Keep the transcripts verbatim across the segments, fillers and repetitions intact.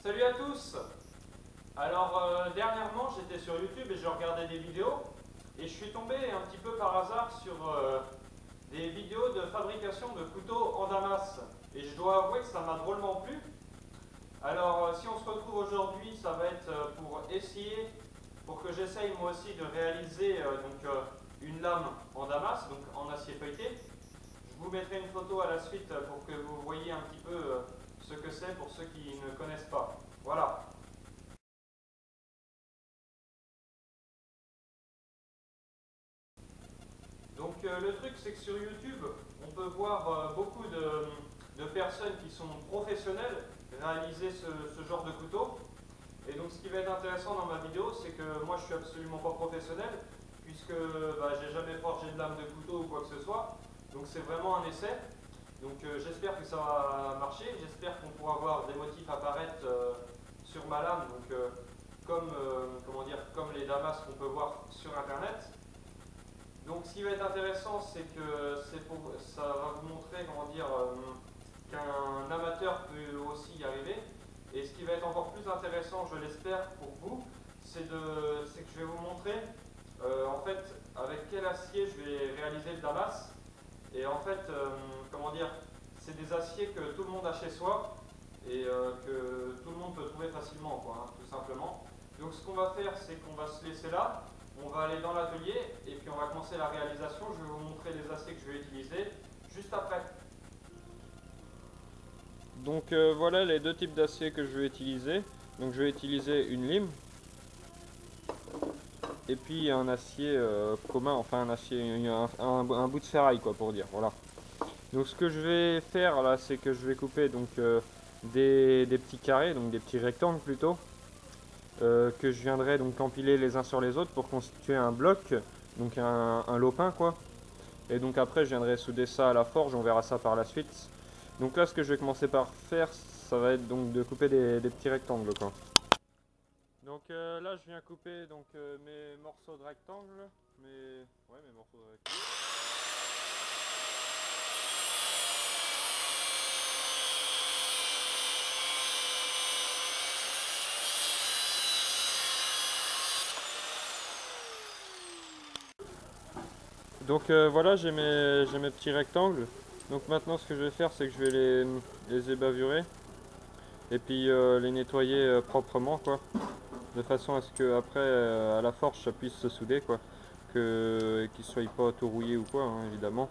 Salut à tous. Alors euh, dernièrement j'étais sur YouTube et je regardais des vidéos et je suis tombé un petit peu par hasard sur euh, des vidéos de fabrication de couteaux en damas et je dois avouer que ça m'a drôlement plu. Alors euh, si on se retrouve aujourd'hui, ça va être euh, pour essayer, pour que j'essaye moi aussi de réaliser euh, donc, euh, une lame en damas, donc en acier feuilleté. Je vous mettrai une photo à la suite pour que vous voyez un petit peu euh, ce que c'est pour ceux qui ne connaissent pas. Voilà. Donc euh, le truc c'est que sur YouTube, on peut voir euh, beaucoup de, de personnes qui sont professionnelles réaliser ce, ce genre de couteau. Et donc ce qui va être intéressant dans ma vidéo, c'est que moi je suis absolument pas professionnel, puisque bah, j'ai jamais forgé de lame de couteau ou quoi que ce soit. Donc c'est vraiment un essai. Donc euh, j'espère que ça va marcher, j'espère qu'on pourra voir des motifs apparaître euh, sur ma lame, donc euh, comme, euh, comment dire, comme les damas qu'on peut voir sur internet. Donc ce qui va être intéressant, c'est que pour, ça va vous montrer, comment dire, euh, qu'un amateur peut aussi y arriver. Et ce qui va être encore plus intéressant, je l'espère pour vous, c'est que je vais vous montrer euh, en fait avec quel acier je vais réaliser le damas. Et en fait, euh, comment dire, c'est des aciers que tout le monde a chez soi et euh, que tout le monde peut trouver facilement, quoi, hein, tout simplement. Donc ce qu'on va faire, c'est qu'on va se laisser là, on va aller dans l'atelier et puis on va commencer la réalisation. Je vais vous montrer les aciers que je vais utiliser juste après. Donc euh, voilà les deux types d'acier que je vais utiliser. Donc je vais utiliser une lime et puis un acier euh, commun, enfin un acier, un, un, un bout de ferraille quoi pour dire. Voilà. Donc ce que je vais faire là, c'est que je vais couper donc euh, des, des petits carrés, donc des petits rectangles plutôt, euh, que je viendrai donc empiler les uns sur les autres pour constituer un bloc, donc un, un lopin quoi. Et donc après je viendrai souder ça à la forge, on verra ça par la suite. Donc là ce que je vais commencer par faire, ça va être donc de couper des, des petits rectangles quoi. Donc euh, là je viens couper donc euh, mes morceaux de rectangle, mes ouais mes morceaux de rectangle. Donc euh, voilà, j'ai mes, j'ai mes petits rectangles. Donc maintenant ce que je vais faire, c'est que je vais les, les ébavurer et puis euh, les nettoyer euh, proprement quoi, de façon à ce que après euh, à la forge ça puisse se souder quoi, que qu'ils soient pas tout rouillés ou quoi hein, évidemment.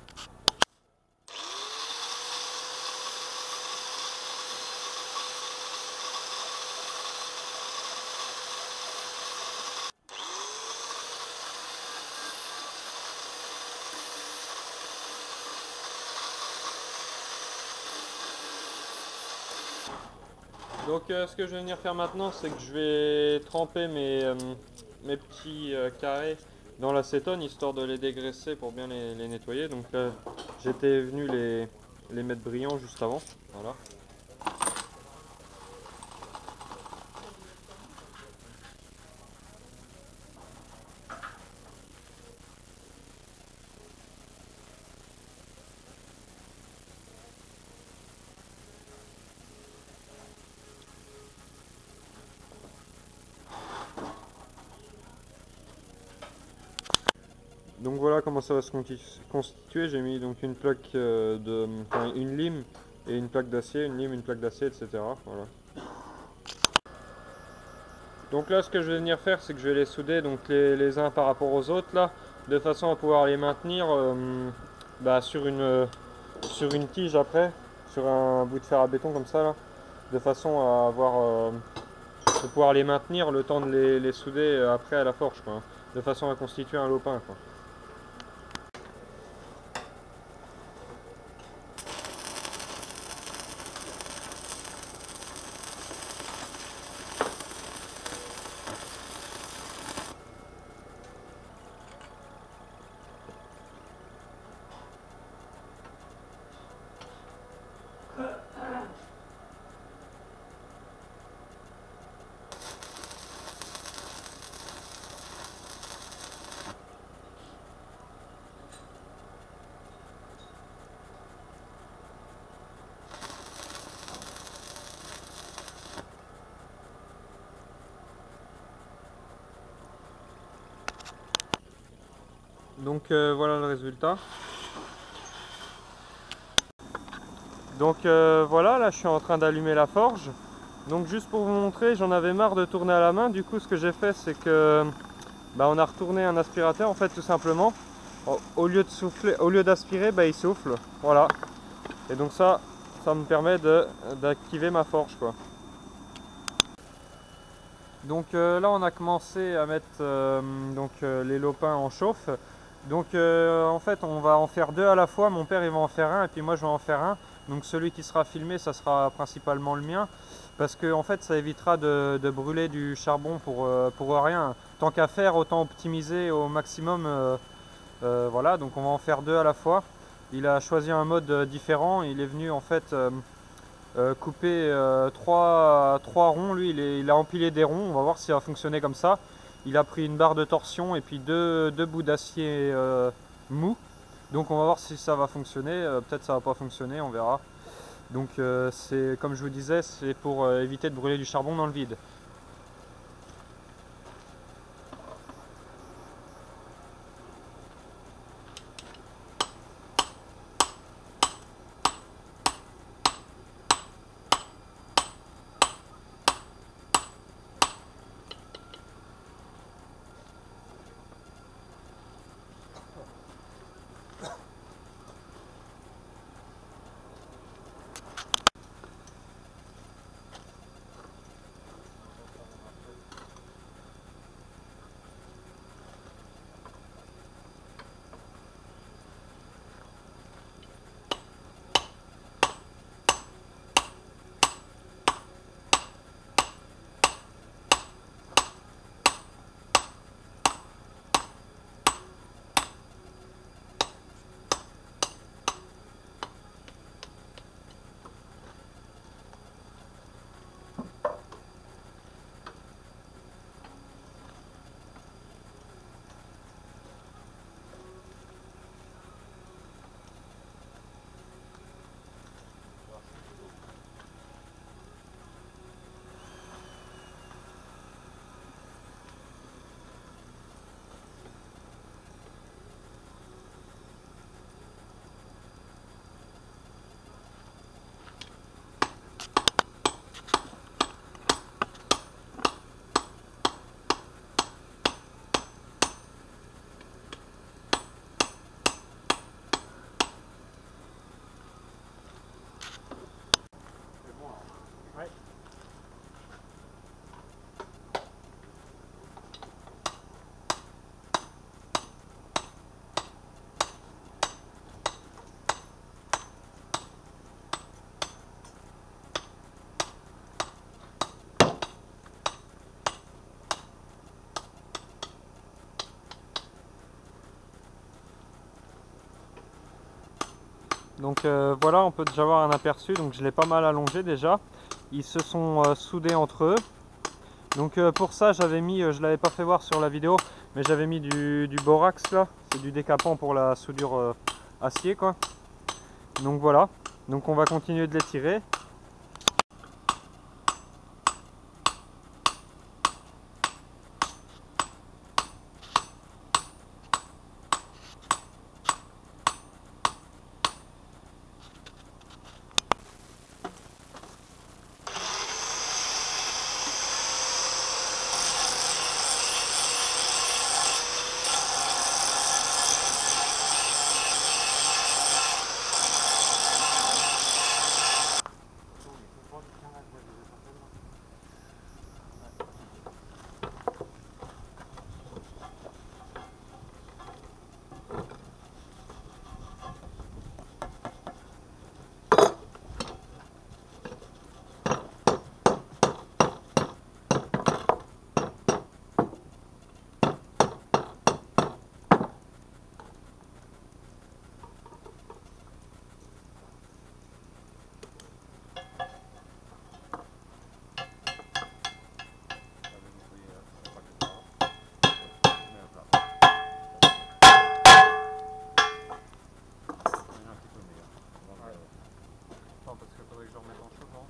Donc euh, ce que je vais venir faire maintenant, c'est que je vais tremper mes, euh, mes petits euh, carrés dans l'acétone, histoire de les dégraisser pour bien les, les nettoyer. Donc là, j'étais venu les, les mettre brillants juste avant. Voilà. Donc voilà comment ça va se constituer. J'ai mis donc une plaque euh, de, enfin, une lime et une plaque d'acier, une lime, une plaque d'acier, et cetera. Voilà. Donc là, ce que je vais venir faire, c'est que je vais les souder donc les, les uns par rapport aux autres là, de façon à pouvoir les maintenir euh, bah, sur une sur une tige après, sur un bout de fer à béton comme ça là, de façon à avoir euh, de pouvoir les maintenir le temps de les, les souder après à la forge quoi, hein, de façon à constituer un lopin quoi. Donc euh, voilà le résultat. Donc euh, voilà, là je suis en train d'allumer la forge. Donc juste pour vous montrer, j'en avais marre de tourner à la main. Du coup ce que j'ai fait, c'est que bah, on a retourné un aspirateur en fait, tout simplement. Au lieu de souffler, au lieu d'aspirer, bah, il souffle. Voilà. Et donc ça, ça me permet de d'activer ma forge, quoi. Donc euh, là on a commencé à mettre euh, donc, euh, les lopins en chauffe. Donc euh, en fait on va en faire deux à la fois, mon père il va en faire un et puis moi je vais en faire un. Donc celui qui sera filmé ça sera principalement le mien. Parce que en fait ça évitera de, de brûler du charbon pour, euh, pour rien. Tant qu'à faire, autant optimiser au maximum. Euh, euh, voilà, donc on va en faire deux à la fois. Il a choisi un mode euh, différent, il est venu en fait euh, Euh, couper euh, trois, trois ronds. Lui il, est, il a empilé des ronds, on va voir si ça va fonctionner comme ça. Il a pris une barre de torsion et puis deux, deux bouts d'acier euh, mou. Donc on va voir si ça va fonctionner, euh, peut-être ça va pas fonctionner, on verra. Donc euh, c'est comme je vous disais, c'est pour euh, éviter de brûler du charbon dans le vide. Donc euh, voilà, on peut déjà avoir un aperçu, donc je l'ai pas mal allongé déjà. Ils se sont euh, soudés entre eux. Donc euh, pour ça j'avais mis, euh, je l'avais pas fait voir sur la vidéo, mais j'avais mis du, du borax là, c'est du décapant pour la soudure euh, acier quoi. Donc voilà, donc on va continuer de les tirer. Parce qu'il faudrait que je remette en chauffant.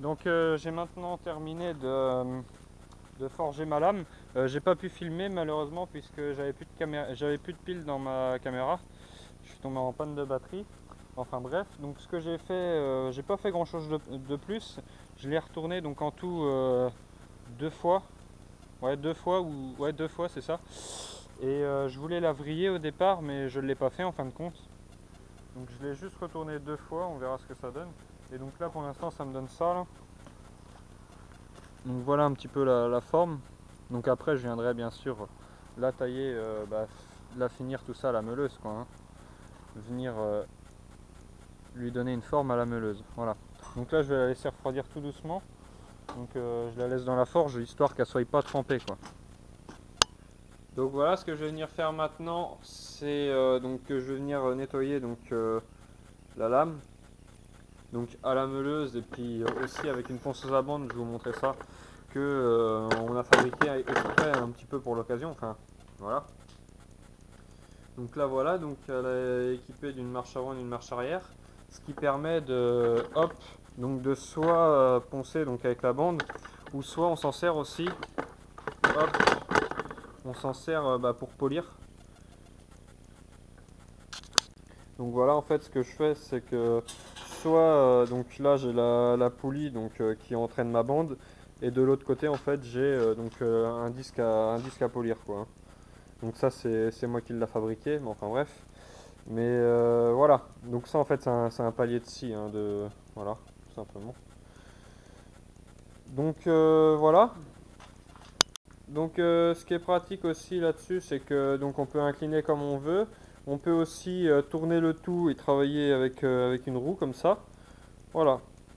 Donc euh, j'ai maintenant terminé de, de forger ma lame. Euh, j'ai pas pu filmer malheureusement puisque j'avais plus de caméra, j'avais plus de piles dans ma caméra. Je suis tombé en panne de batterie. Enfin bref, donc ce que j'ai fait, euh, j'ai pas fait grand chose de, de plus. Je l'ai retourné donc en tout euh, deux fois. Ouais, deux fois ou ouais deux fois c'est ça. Et euh, je voulais la vriller au départ, mais je ne l'ai pas fait en fin de compte. Donc je l'ai juste retourné deux fois, on verra ce que ça donne. Et donc là pour l'instant ça me donne ça là. Donc voilà un petit peu la, la forme. Donc après je viendrai bien sûr la tailler, euh, bah, la finir tout ça à la meuleuse quoi. Hein. Venir euh, lui donner une forme à la meuleuse. Voilà. Donc là je vais la laisser refroidir tout doucement. Donc euh, je la laisse dans la forge histoire qu'elle soit pas trempée quoi. Donc voilà ce que je vais venir faire maintenant, c'est euh, donc que je vais venir nettoyer donc euh, la lame, donc à la meuleuse et puis aussi avec une ponceuse à bande, je vais vous montrer ça, que euh, on a fabriqué exprès un petit peu pour l'occasion, enfin voilà. Donc là voilà, donc elle est équipée d'une marche avant et d'une marche arrière, ce qui permet de hop, donc de soit euh, poncer donc avec la bande, ou soit on s'en sert aussi, hop, on s'en sert euh, bah, pour polir. Donc voilà en fait ce que je fais c'est que soit euh, donc là j'ai la, la poulie donc euh, qui entraîne ma bande et de l'autre côté en fait j'ai euh, donc euh, un disque à un disque à polir quoi. Donc ça c'est moi qui l'a fabriqué, mais enfin bref. Mais euh, voilà, donc ça en fait c'est un, un palier de scie hein, de voilà tout simplement. Donc euh, voilà. Donc euh, ce qui est pratique aussi là-dessus c'est que donc on peut incliner comme on veut. On peut aussi euh, tourner le tout et travailler avec, euh, avec une roue comme ça. Voilà.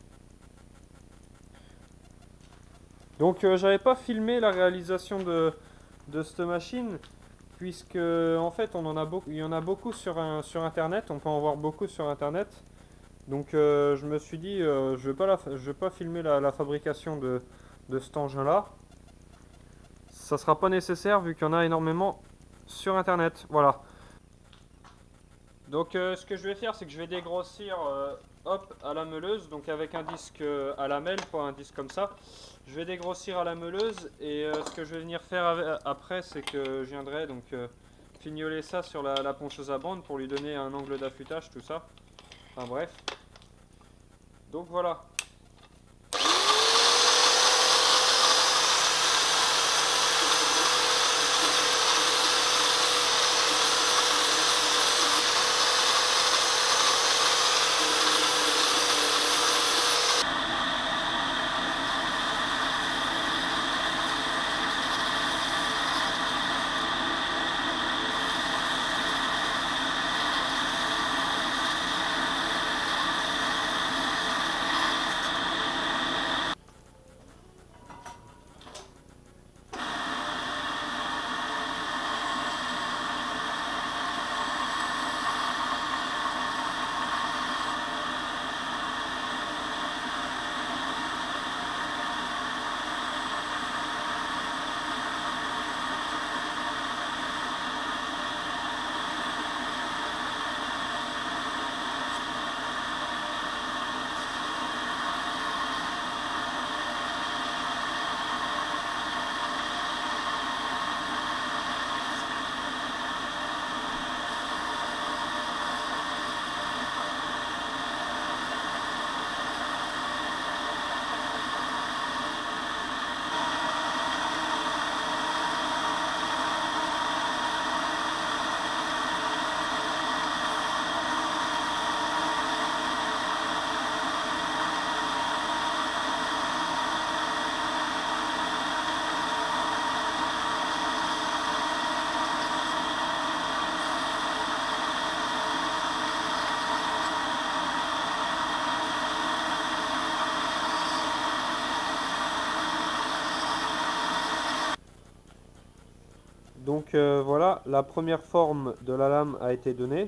Donc euh, j'avais pas filmé la réalisation de, de cette machine puisque en fait on en a beaucoup, il y en a beaucoup sur, un, sur internet, on peut en voir beaucoup sur internet. Donc euh, je me suis dit euh, je vais pas la, je vais pas filmer la, la fabrication de, de cet engin là. Ça sera pas nécessaire vu qu'il y en a énormément sur internet. Voilà. Donc euh, ce que je vais faire c'est que je vais dégrossir euh, hop à la meuleuse, donc avec un disque euh, à lamelle, pas un disque comme ça. Je vais dégrossir à la meuleuse et euh, ce que je vais venir faire avec, après c'est que je viendrai donc euh, fignoler ça sur la, la ponceuse à bande pour lui donner un angle d'affûtage, tout ça. Enfin bref. Donc voilà. Donc euh, voilà, la première forme de la lame a été donnée.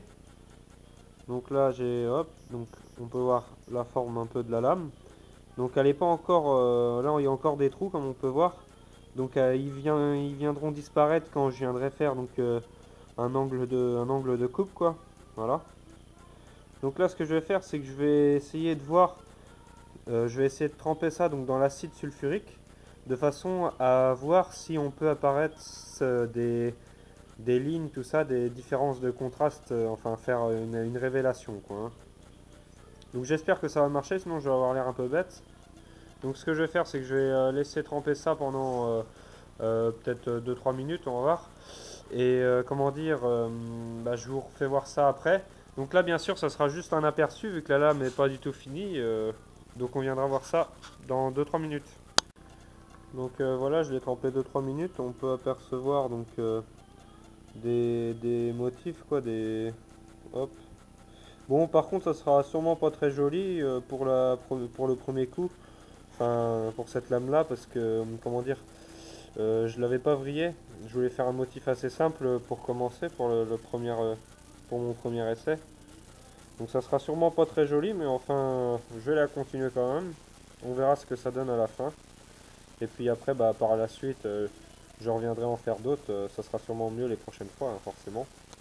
Donc là j'ai hop, donc on peut voir la forme un peu de la lame. Donc elle n'est pas encore, euh, là il y a encore des trous comme on peut voir. Donc euh, ils, vient, ils viendront disparaître quand je viendrai faire donc euh, un angle de, un angle de coupe quoi. Voilà. Donc là ce que je vais faire c'est que je vais essayer de voir euh, je vais essayer de tremper ça donc dans l'acide sulfurique de façon à voir si on peut apparaître euh, des, des lignes, tout ça, des différences de contraste, euh, enfin faire une, une révélation quoi, hein. Donc j'espère que ça va marcher, sinon je vais avoir l'air un peu bête. Donc ce que je vais faire, c'est que je vais euh, laisser tremper ça pendant euh, euh, peut-être deux trois minutes, on va voir. Et euh, comment dire, euh, bah, je vous refais voir ça après. Donc là, bien sûr, ça sera juste un aperçu, vu que la lame n'est pas du tout finie. Euh, donc on viendra voir ça dans deux trois minutes. Donc euh, voilà, je l'ai trempé deux trois minutes. On peut apercevoir donc euh, des, des motifs, quoi, des... Hop. Bon, par contre, ça sera sûrement pas très joli euh, pour, la, pour le premier coup. Enfin, pour cette lame-là, parce que, comment dire, euh, je l'avais pas vrillé. Je voulais faire un motif assez simple pour commencer, pour le, le premier, euh, pour mon premier essai. Donc ça sera sûrement pas très joli, mais enfin, je vais la continuer quand même. On verra ce que ça donne à la fin. Et puis après, bah, par la suite, euh, je reviendrai en faire d'autres. Euh, ça sera sûrement mieux les prochaines fois, hein, forcément.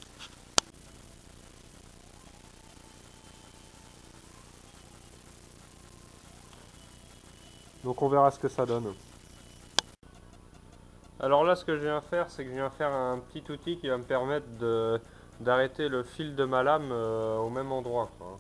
Donc on verra ce que ça donne. Alors là, ce que je viens faire, c'est que je viens faire un petit outil qui va me permettre de d'arrêter le fil de ma lame euh, au même endroit, quoi.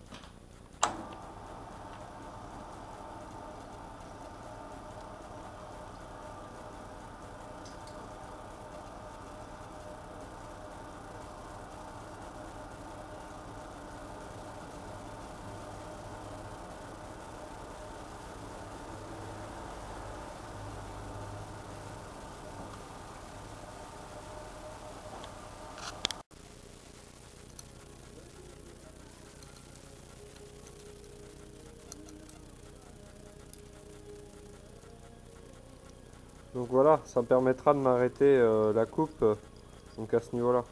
Donc voilà, ça me permettra de m'arrêter euh, la coupe euh, donc à ce niveau-là.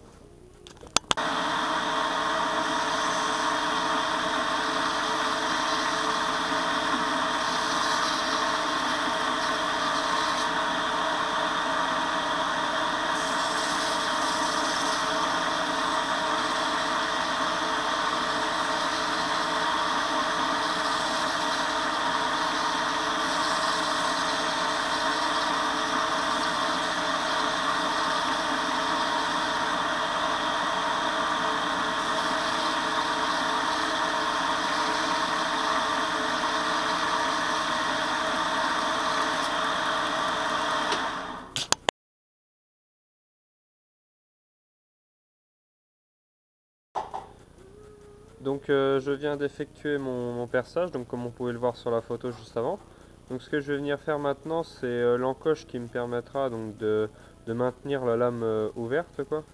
Donc euh, je viens d'effectuer mon, mon perçage, donc comme on pouvait le voir sur la photo juste avant. Donc ce que je vais venir faire maintenant, c'est euh, l'encoche qui me permettra donc de, de maintenir la lame euh, ouverte, quoi.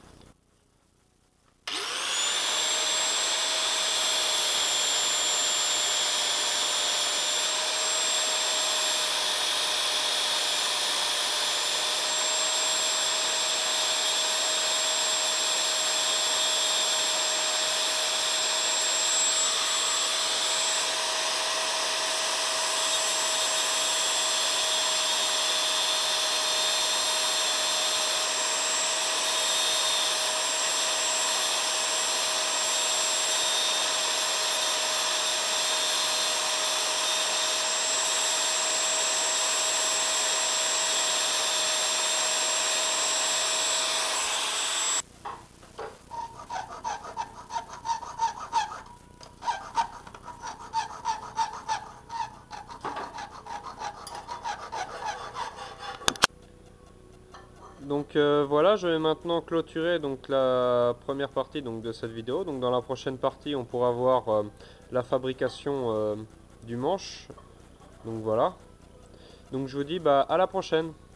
Donc euh, voilà, je vais maintenant clôturer donc la première partie donc de cette vidéo. Donc dans la prochaine partie, on pourra voir euh, la fabrication euh, du manche. Donc voilà. Donc je vous dis bah à la prochaine.